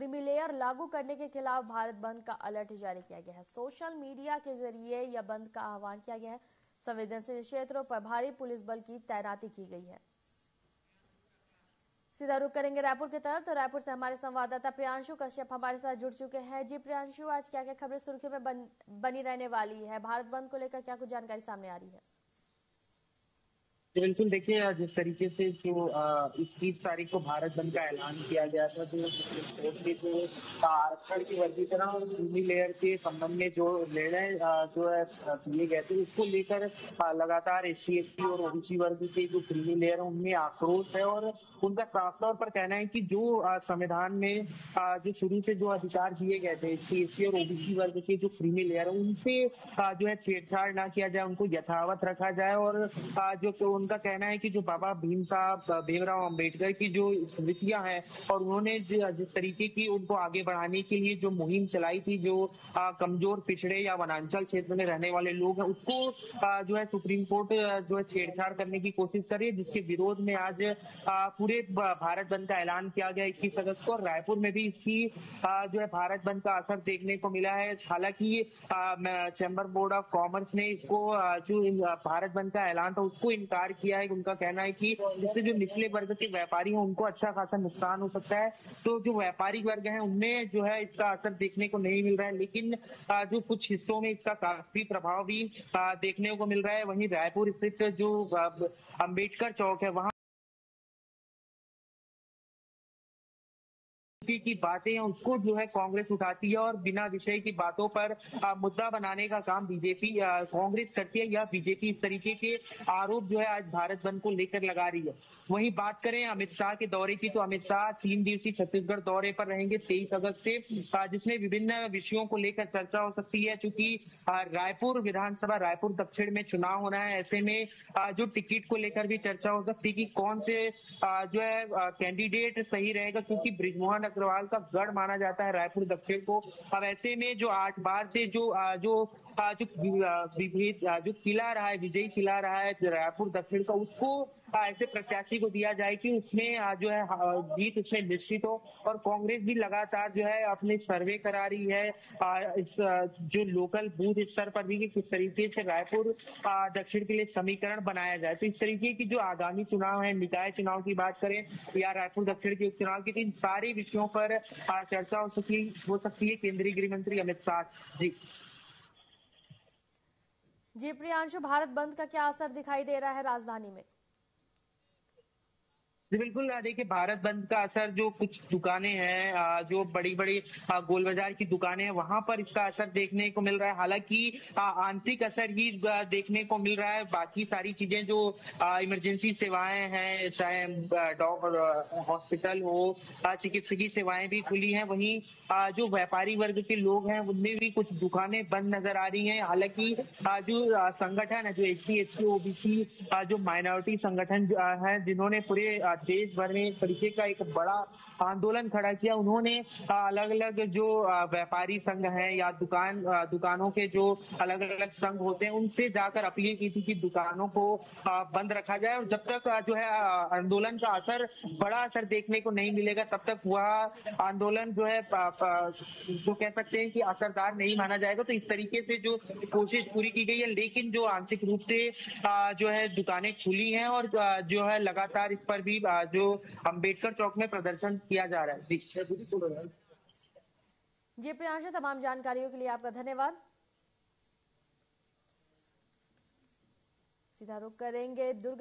Creamy layer लागू करने के खिलाफ भारत बंद का अलर्ट जारी किया गया है। सोशल मीडिया के जरिए यह बंद का आह्वान किया गया है। संवेदनशील क्षेत्रों पर भारी पुलिस बल की तैनाती की गई है। सीधा रुख करेंगे रायपुर की तरफ। तो रायपुर से हमारे संवाददाता प्रियांशु कश्यप हमारे साथ जुड़ चुके हैं। जी प्रियांशु, आज क्या क्या खबरें सुर्खियों में बनी रहने वाली है? भारत बंद को लेकर क्या कुछ जानकारी सामने आ रही है? तो बिल्कुल देखिए, जिस तरीके से जो 21 तारीख को भारत बंद का ऐलान किया गया था, जो सुप्रीम कोर्ट के जो आरक्षण की वर्गीकरण और क्रीमी लेयर के संबंध में जो निर्णय जो है दिए गए थे, उसको लेकर लगातार एससी एसटी और ओबीसी वर्ग के जो क्रीमी लेयर है उनमें आक्रोश है। और उनका साफ तौर पर कहना है कि जो संविधान में जो शुरू से जो अधिकार दिए गए थे एससी एसटी और ओबीसी वर्ग के जो क्रीमी लेयर है उनसे जो है छेड़छाड़ ना किया जाए, उनको यथावत रखा जाए। और जो उनका कहना है कि जो बाबा भीमराव अंबेडकर की जो स्मृतियां हैं और उन्होंने जिस तरीके की उनको आगे बढ़ाने के लिए जो मुहिम चलाई थी, जो कमजोर पिछड़े या वनांचल क्षेत्र में रहने वाले लोग हैं उसको जो है सुप्रीम कोर्ट जो है छेड़छाड़ करने की कोशिश कर रही है, जिसके विरोध में आज पूरे भारत बंद का ऐलान किया गया 21 अगस्त को। और रायपुर में भी इसकी जो है भारत बंद का असर देखने को मिला है। हालांकि चैम्बर बोर्ड ऑफ कॉमर्स ने इसको जो भारत बंद का ऐलान था उसको इनकार किया है। उनका कहना है कि इससे जो निचले वर्ग के व्यापारी हैं उनको अच्छा खासा नुकसान हो सकता है। तो जो व्यापारी वर्ग है उनमें जो है इसका असर देखने को नहीं मिल रहा है, लेकिन जो कुछ हिस्सों में इसका काफी प्रभाव भी देखने को मिल रहा है। वहीं रायपुर स्थित जो अंबेडकर चौक है वहां की बातें हैं उसको जो है कांग्रेस उठाती है और बिना विषय की बातों पर मुद्दा बनाने का काम बीजेपी कांग्रेस करती है, या बीजेपी इस तरीके के आरोप जो है आज भारत बंद को लेकर लगा रही है। वहीं बात करें अमित शाह के दौरे की, तो अमित शाह 3 दिवसीय छत्तीसगढ़ दौरे पर रहेंगे 23 अगस्त से, जिसमें विभिन्न विषयों को लेकर चर्चा हो सकती है। चूंकि रायपुर विधानसभा रायपुर दक्षिण में चुनाव होना है, ऐसे में जो टिकट को लेकर भी चर्चा हो सकती है कि कौन से जो है कैंडिडेट सही रहेगा, क्योंकि बृजमोहन अग्रवाल का गढ़ माना जाता है रायपुर दक्षिण को। अब ऐसे में जो 8 बार से जो किला रहा है, विजयी किला रहा है रायपुर दक्षिण का, उसको ऐसे प्रत्याशी को दिया जाए कि उसमें जो है जीत उसमें निश्चित हो। और कांग्रेस भी लगातार जो है अपने सर्वे करा रही है इस जो लोकल बूथ स्तर पर भी कि किस तरीके से रायपुर दक्षिण के लिए समीकरण बनाया जाए। तो इस तरीके की जो आगामी चुनाव है, निकाय चुनाव की बात करें या रायपुर दक्षिण के उपचुनाव की, इन सारे विषयों पर चर्चा हो सकती है केंद्रीय गृह मंत्री अमित शाह जी। जी प्रियांशु, भारत बंद का क्या असर दिखाई दे रहा है राजधानी में? जी बिल्कुल, देखिए भारत बंद का असर जो कुछ दुकानें हैं, जो बड़ी बड़ी गोल बाजार की दुकानें हैं, वहां पर इसका असर देखने को मिल रहा है। हालांकि आंशिक असर ही देखने को मिल रहा है। बाकी सारी चीजें जो इमरजेंसी सेवाएं हैं, चाहे हॉस्पिटल हो, चिकित्सकीय सेवाएं भी खुली हैं। वहीं जो व्यापारी वर्ग के लोग हैं उनमें भी कुछ दुकानें बंद नजर आ रही हैं। हालांकि जो संगठन है, जो एससी एसटी ओबीसी जो माइनॉरिटी संगठन है, जिन्होंने पूरे देश भर में इस तरीके का एक बड़ा आंदोलन खड़ा किया, उन्होंने अलग अलग जो व्यापारी संघ हैं या दुकानों के जो अलग अलग संघ होते हैं उनसे जाकर अपील की थी कि दुकानों को बंद रखा जाए। और जब तक जो है आंदोलन का असर बड़ा असर देखने को नहीं मिलेगा, तब तक वह आंदोलन जो है जो कह सकते हैं कि असरदार नहीं माना जाएगा। तो इस तरीके से जो कोशिश पूरी की गई है, लेकिन जो आंशिक रूप से जो है दुकानें खुली हैं और जो है लगातार इस पर भी जो अंबेडकर चौक में प्रदर्शन किया जा रहा है। जी प्रियांशु, तमाम जानकारियों के लिए आपका धन्यवाद। सीधा रुख करेंगे दुर्ग